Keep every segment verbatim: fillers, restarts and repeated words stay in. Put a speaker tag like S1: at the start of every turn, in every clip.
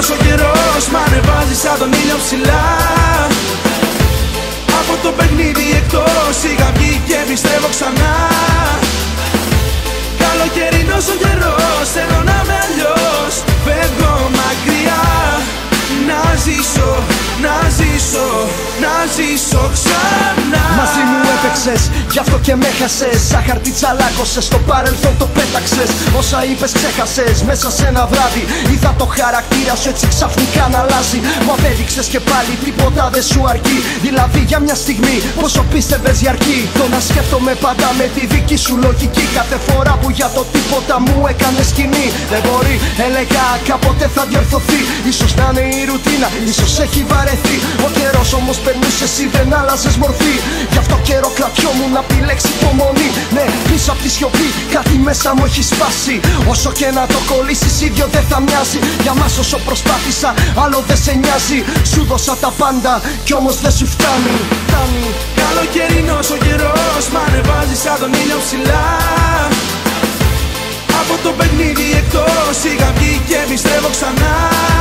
S1: καλοκαιρινός ο καιρός μ' ανεβάζει σαν τον ήλιο ψηλά. Από το παιχνίδι εκτός είχα βγει και επιστρέφω ξανά. Καλοκαιρινός ο καιρός, θέλω να με αλλιώς. Φεύγω μακριά, να ζήσω, να ζήσω, να ζήσω ξανά.
S2: Μαζί μου έπαιξες, γι' αυτό και με χασες. Σαν χαρτί τσαλάκωσες, στο παρελθόν το πέταξες. Όσα είπες ξέχασες, μέσα σε ένα βράδυ. Είδα το χαρακτήρα σου έτσι ξαφνικά να αλλάζει. Μου απέδειξες και πάλι τίποτα δεν σου αρκεί. Δηλαδή για μια στιγμή πόσο πίστευες διαρκεί. Το να σκέφτομαι πάντα με τη δική σου λογική. Κάθε φορά που για το τίποτα μου έκανες σκηνή. Δεν μπορεί, έλεγα κάποτε θα διορθωθεί. Ίσως να είναι η ρουτίνα, ίσως έχει βαρεθεί. Ο καιρός όμως περνούσε, εσύ δεν άλλαζες μορφή. Γι' αυτό καιρό κρατιόμουν απ' τη λέξη υπομονή. Ναι, πίσω απ' τη σιωπή κάτι μέσα μου έχει σπάσει. Όσο και να το κολλήσεις ίδιο δεν θα μοιάζει. Για μας όσο προσπάθησα άλλο δεν σε νοιάζει. Σου δώσα τα πάντα κι όμως δεν σου φτάνει. φτάνει.
S1: Καλοκαιρινός ο καιρός μ' ανεβάζει σαν τον ήλιο ψηλά. Από το παιχνίδι εκτός είχα βγει και επιστρέφω ξανά.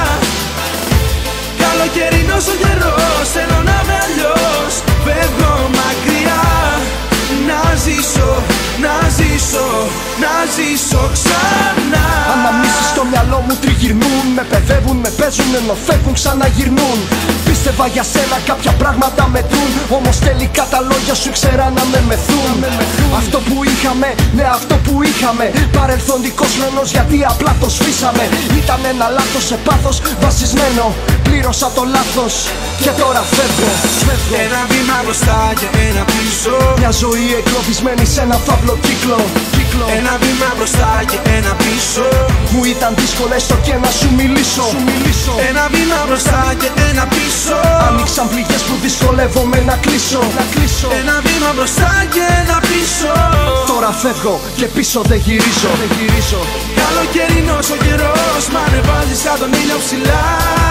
S1: Καλοκαιρινός ο καιρός, θέλω να με αλλιώς. Φεύγω μακριά, να ζήσω, να ζήσω, να ζήσω ξανά.
S2: Αναμνήσεις στο μυαλό μου τριγυρνούν. Με παιδεύουν, με παίζουν ενώ φεύγουν ξαναγυρνούν. Πίστευα για σένα κάποια πράγματα μετρούν. Όμως τελικά τα λόγια σου ξέρα να με μεθούν. Αυτό που είχαμε, ναι αυτό που είχαμε. Παρελθοντικός χρόνος γιατί απλά το σβήσαμε. Ήταν ένα λάθος σε πάθος βασισμένο. Πλήρωσα το λάθος και τώρα φεύγω, φεύγω.
S1: Ένα βήμα μπροστά και ένα πίσω.
S2: Μια ζωή εγκλωβισμένη σε ένα φαύλο κύκλο, κύκλο.
S1: Ένα βήμα μπροστά και ένα πίσω.
S2: Μου ήταν δύσκολο έστω και να σου μιλήσω, σου μιλήσω.
S1: Ένα βήμα μπροστά και ένα πίσω.
S2: Άνοιξαν πληγές που δυσκολεύομαι να κλείσω, να κλείσω.
S1: Ένα βήμα μπροστά και ένα πίσω.
S2: Τώρα φεύγω και πίσω δεν γυρίζω, δεν γυρίζω.
S1: Καλοκαιρινός ο καιρός μ' ανεβάζει σαν τον ήλιο ψηλά.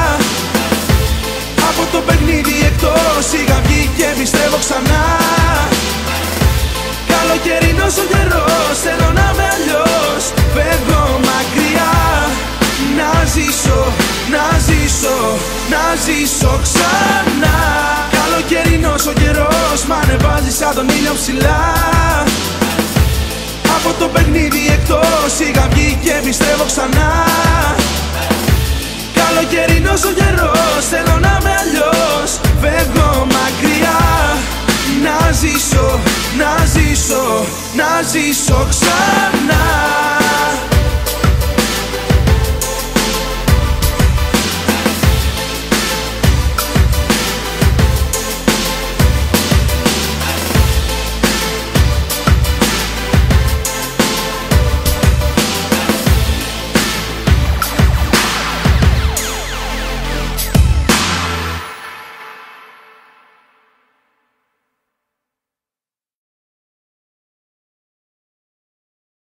S1: Από το παιχνίδι εκτός είχα βγει και επιστρέφω ξανά. Καλοκαιρινός ο καιρός, θέλω να με αλλιώς. Φεύγω μακριά, να ζήσω, να ζήσω, να ζήσω ξανά. Καλοκαιρινός ο καιρός μ' ανεβάζει σαν τον ήλιο ψηλά. Από το παιχνίδι εκτός είχα βγει και επιστρέφω ξανά. Καλοκαιρινός ο καιρός, θέλω να με αλλιώς. Φεύγω μακριά, να ζήσω, να ζήσω, να ζήσω ξανά.